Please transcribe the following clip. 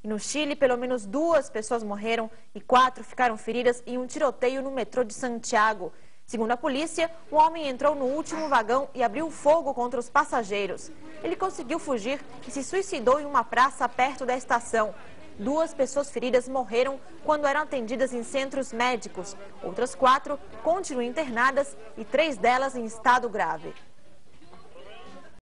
E no Chile, pelo menos 2 pessoas morreram e 4 ficaram feridas em um tiroteio no metrô de Santiago. Segundo a polícia, o homem entrou no último vagão e abriu fogo contra os passageiros. Ele conseguiu fugir e se suicidou em uma praça perto da estação. 2 pessoas feridas morreram quando eram atendidas em centros médicos. Outras 4 continuam internadas e 3 delas em estado grave.